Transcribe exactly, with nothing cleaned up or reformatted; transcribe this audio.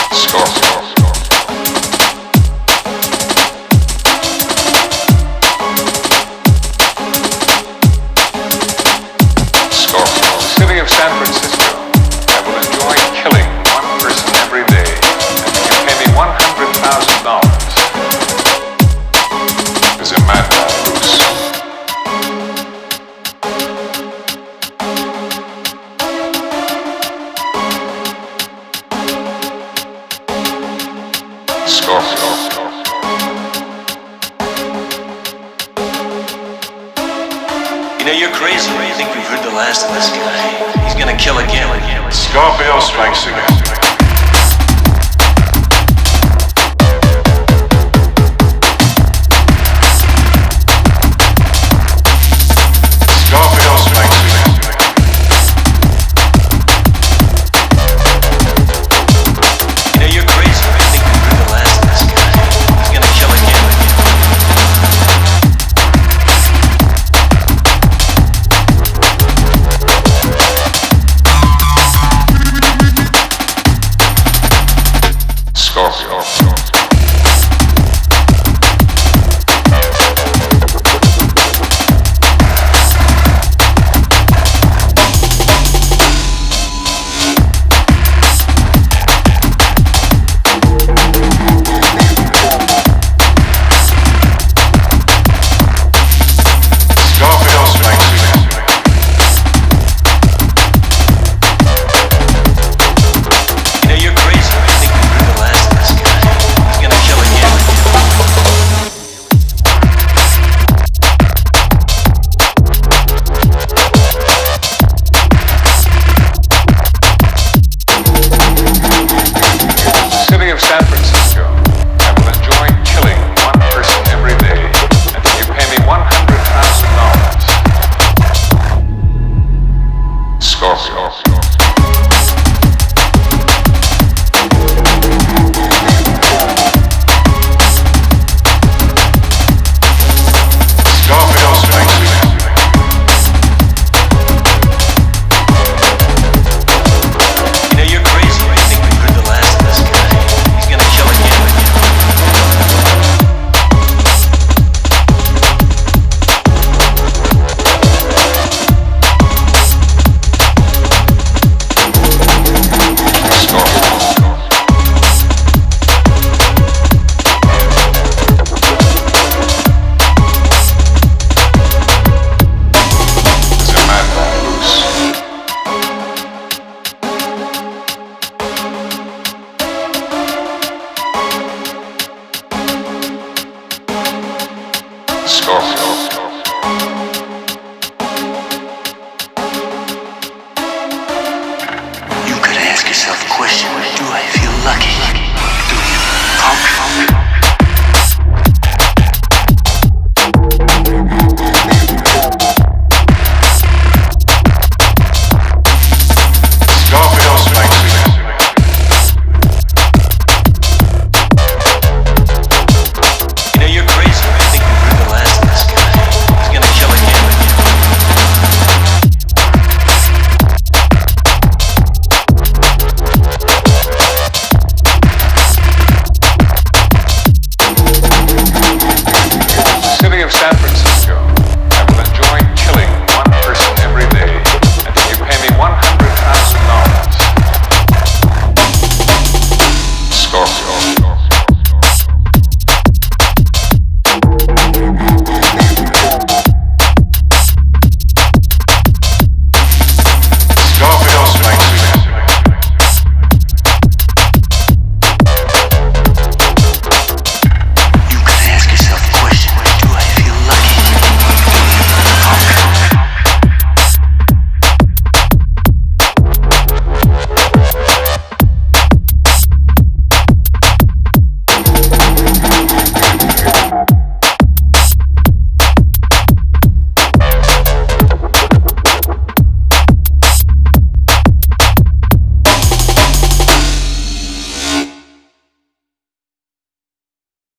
Scorpio. Scorpio. The city of San Francisco. I will enjoy killing one person every day. And you pay me one hundred thousand dollars. There's a madman loose. Scorpio. You know, you're crazy. You think we've heard the last of this guy. He's gonna kill again. Scorpio strikes again. Scorpio strikes again. You know, you're crazy. You think we've heard the last of this guy. He's gonna kill again. Scorpio.